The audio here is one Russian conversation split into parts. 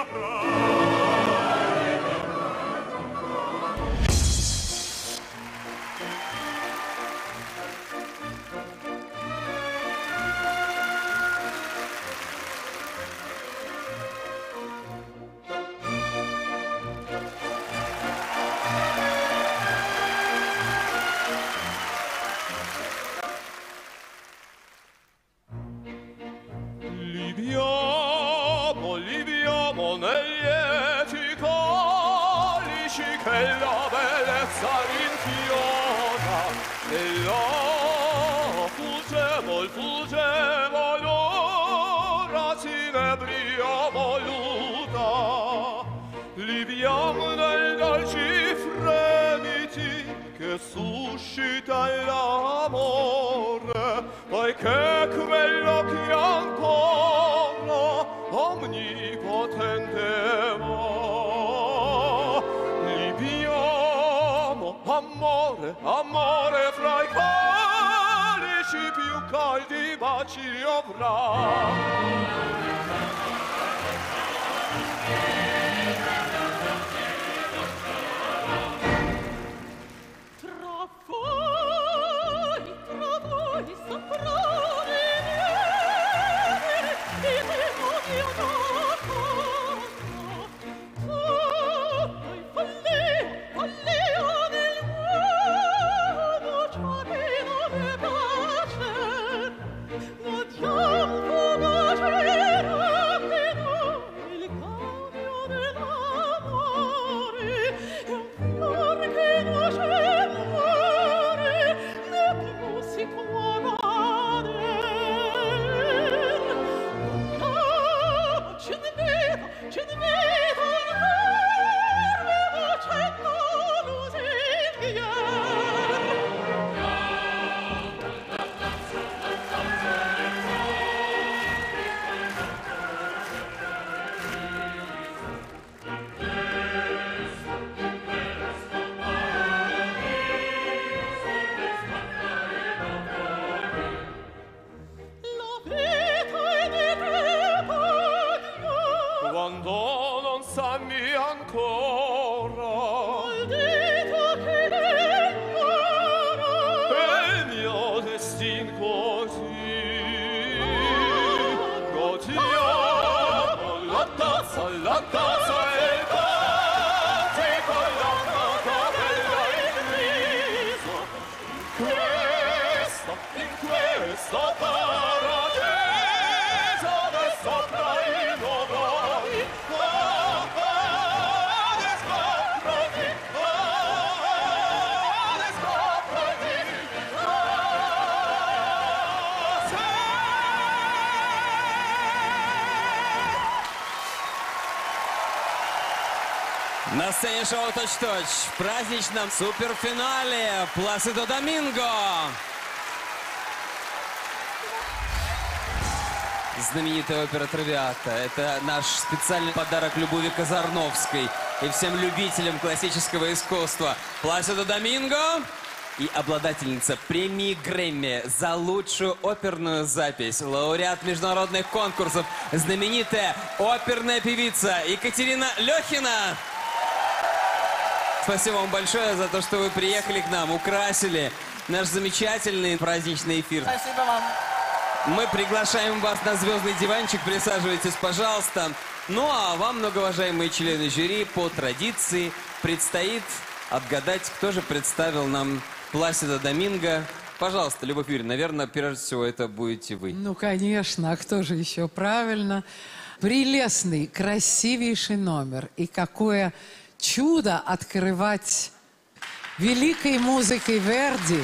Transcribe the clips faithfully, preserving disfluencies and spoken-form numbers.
Suscita l'amore, poiché quello che ancora onnipotente va. Libiamo, amore, amore, fra i calici più caldi baci avrà. Quando non sanni ancora maldito che ignora è il mio destin così. Godiamo la tazza, la tazza e il cantico, la nota bella in viso. In questo, in questo paradiso del sopra il nuovo. На сцене шоу «Точь-точь» в праздничном суперфинале Пласидо Доминго. Знаменитая опера «Травиата». Это наш специальный подарок Любови Казарновской и всем любителям классического искусства. Пласидо Доминго и обладательница премии Грэмми за лучшую оперную запись, лауреат международных конкурсов, знаменитая оперная певица Екатерина Лёхина. Спасибо вам большое за то, что вы приехали к нам, украсили наш замечательный праздничный эфир. Спасибо вам. Мы приглашаем вас на звездный диванчик, присаживайтесь, пожалуйста. Ну а вам, многоуважаемые члены жюри, по традиции предстоит отгадать, кто же представил нам Пласидо Доминго. Пожалуйста, Любовь Юрьевна, наверное, прежде всего это будете вы. Ну, конечно, а кто же еще? Правильно. Прелестный, красивейший номер. И какое чудо открывать великой музыкой Верди,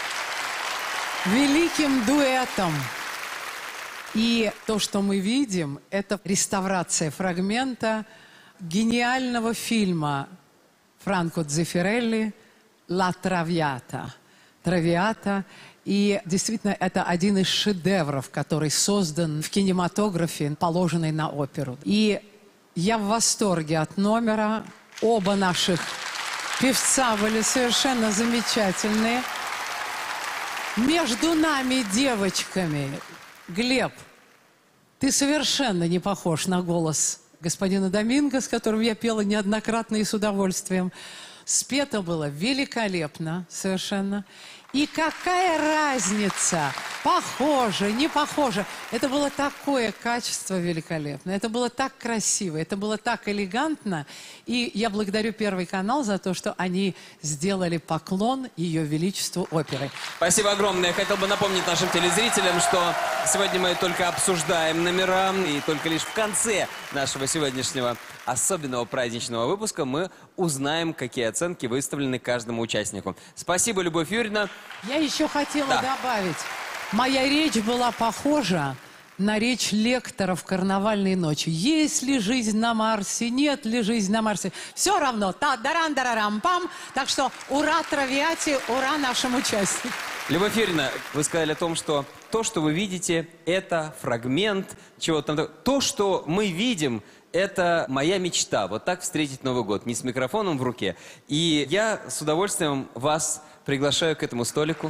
великим дуэтом. И то, что мы видим, это реставрация фрагмента гениального фильма Франко Дзеффирелли «Ла Травиата». «Травиата». И действительно, это один из шедевров, который создан в кинематографе, положенный на оперу. И я в восторге от номера. Оба наших певца были совершенно замечательные. Между нами, девочками, Глеб, ты совершенно не похож на голос господина Доминго, с которым я пела неоднократно и с удовольствием. Спето было великолепно совершенно. И какая разница, похоже, не похоже. Это было такое качество великолепное, это было так красиво, это было так элегантно. И я благодарю Первый канал за то, что они сделали поклон Ее Величеству оперы. Спасибо огромное. Я хотел бы напомнить нашим телезрителям, что сегодня мы только обсуждаем номера, и только лишь в конце нашего сегодняшнего особенного праздничного выпуска мы узнаем, какие оценки выставлены каждому участнику. Спасибо, Любовь Юрьевна. Я еще хотела Да. добавить. Моя речь была похожа на речь лектора в карнавальной ночи. Есть ли жизнь на Марсе, нет ли жизни на Марсе. Все равно. Та-даран-дарарам-пам. Так что ура Травиате, ура нашим участникам. Любовь Юрьевна, вы сказали о том, что то, что вы видите, это фрагмент чего-то. То, что мы видим, это моя мечта. Вот так встретить Новый год. Не с микрофоном в руке. И я с удовольствием вас приглашаю к этому столику.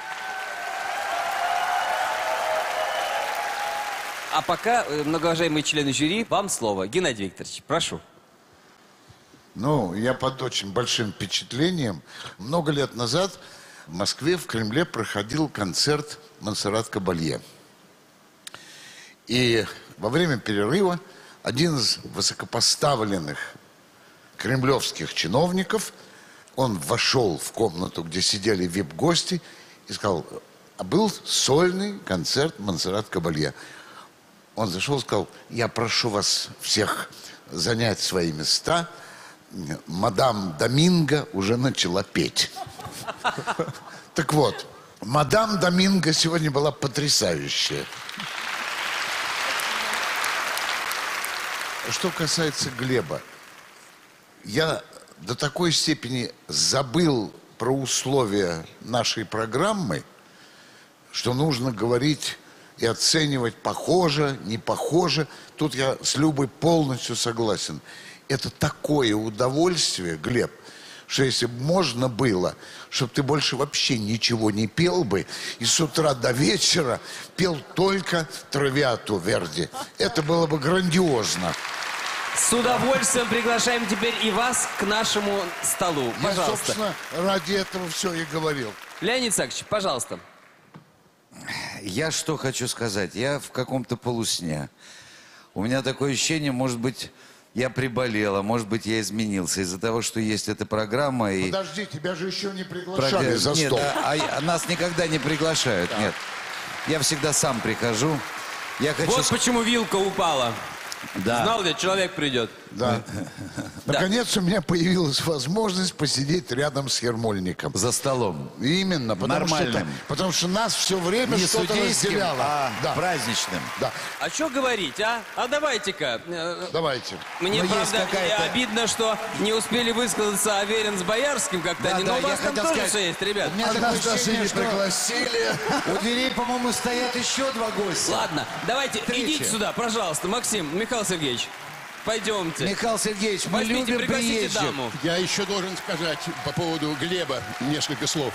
А пока, э, многоуважаемые члены жюри, вам слово. Геннадий Викторович, прошу. Ну, я под очень большим впечатлением. Много лет назад в Москве, в Кремле проходил концерт Монсеррат Кабалье. И во время перерыва один из высокопоставленных кремлевских чиновников, он вошел в комнату, где сидели вип-гости, и сказал, а был сольный концерт Монсеррат Кабалье. Он зашел и сказал, я прошу вас всех занять свои места. Мадам Доминго уже начала петь. Так вот, мадам Доминго сегодня была потрясающая. Что касается Глеба, я до такой степени забыл про условия нашей программы, что нужно говорить и оценивать похоже, не похоже. Тут я с Любой полностью согласен. Это такое удовольствие, Глеб, что если бы можно было, чтобы ты больше вообще ничего не пел бы, и с утра до вечера пел только Травиату Верди. Это было бы грандиозно. С удовольствием приглашаем теперь и вас к нашему столу. Я, Пожалуйста. собственно, ради этого все и говорил. Леонид Исаакович, пожалуйста. Я что хочу сказать? Я в каком-то полусне. У меня такое ощущение, может быть, я приболела, может быть, я изменился из-за того, что есть эта программа. И... Подожди, тебя же еще не приглашали Прог- за нет, стол. а, а нас никогда не приглашают, нет. Я всегда сам прихожу. Я хочу... Вот с- почему вилка упала. Да. Знал ли, человек придет. Да. Наконец у меня появилась возможность посидеть рядом с Ермольником. За столом. Именно, потому что, Нормальным. это- потому что нас все время Не что-то судейским, разделяло. а Да, праздничным. да. А что говорить, а? А давайте-ка. э, Давайте. Мне, Но есть правда, какая-то- обидно, что не успели высказаться Аверин с Боярским как-то. Да, они. да, Но у я вас там хотел тоже сказать, все есть, ребят. У меня А такое нас даже ощущение, не что пригласили. у дверей, по-моему, стоят еще два гостя. Ладно, давайте, Третье. идите сюда, пожалуйста. Максим, Михаил Сергеевич, пойдемте. Михаил Сергеевич, мы Возьмите, любим пригласите приезжих. даму. Я еще должен сказать по поводу Глеба несколько слов.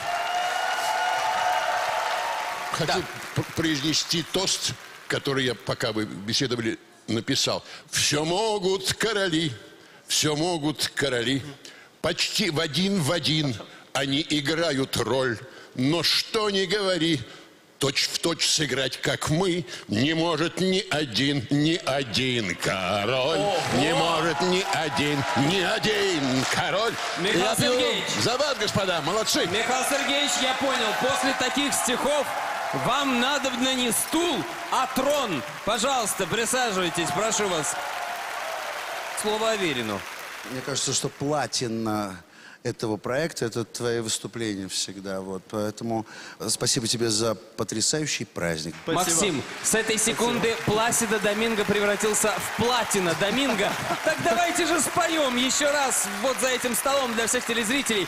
Хочу п- произнести тост, который я, пока вы беседовали, написал. Все могут короли, все могут короли. Почти в один в один они играют роль. Но что ни говори, точь в точь сыграть, как мы, не может ни один, ни один король. Не может ни один, ни один король. Михаил Я пью Сергеевич. за вас, господа, молодцы. Михаил Сергеевич, я понял, после таких стихов вам надобно не стул, а трон. Пожалуйста, присаживайтесь, прошу вас. Слово Аверину. Мне кажется, что платина этого проекта — это твои выступления всегда. Вот. Поэтому спасибо тебе за потрясающий праздник. Максим, с этой секунды Пласидо Доминго превратился в Платина Доминго. Так давайте же споем еще раз вот за этим столом для всех телезрителей.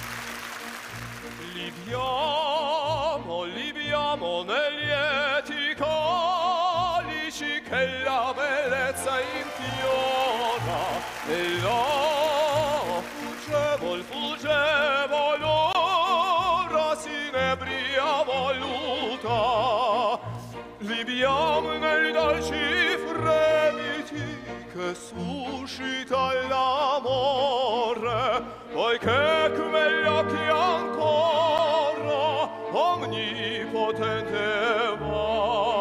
Libiamo, libiamo negli eti calici che la bellezza infiora e la fuggevol, fuggevol ora s'inebria voluta. Libiamo nei dolci fremiti che resuscita l'amore, poiché quegli occhi ancora onnipotente va.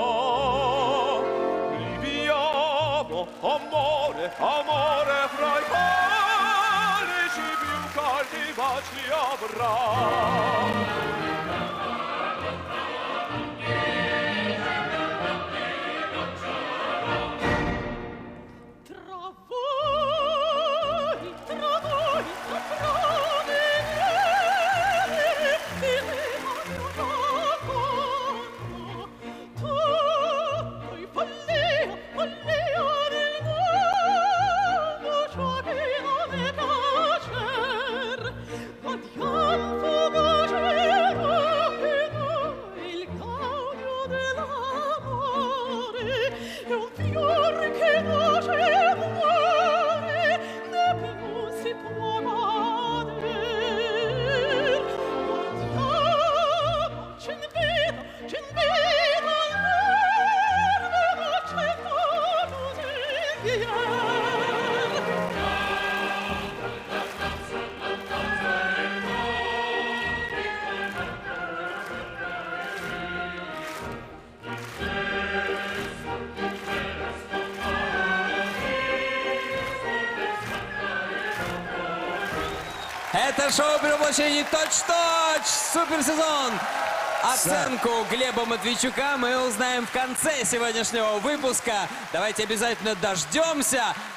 Viviamo, amore, amore, fra i calici più caldi baci avrà. Это шоу при воплощении «Точь-точь» суперсезон. Оценку Глеба Матвейчука мы узнаем в конце сегодняшнего выпуска. Давайте обязательно дождемся.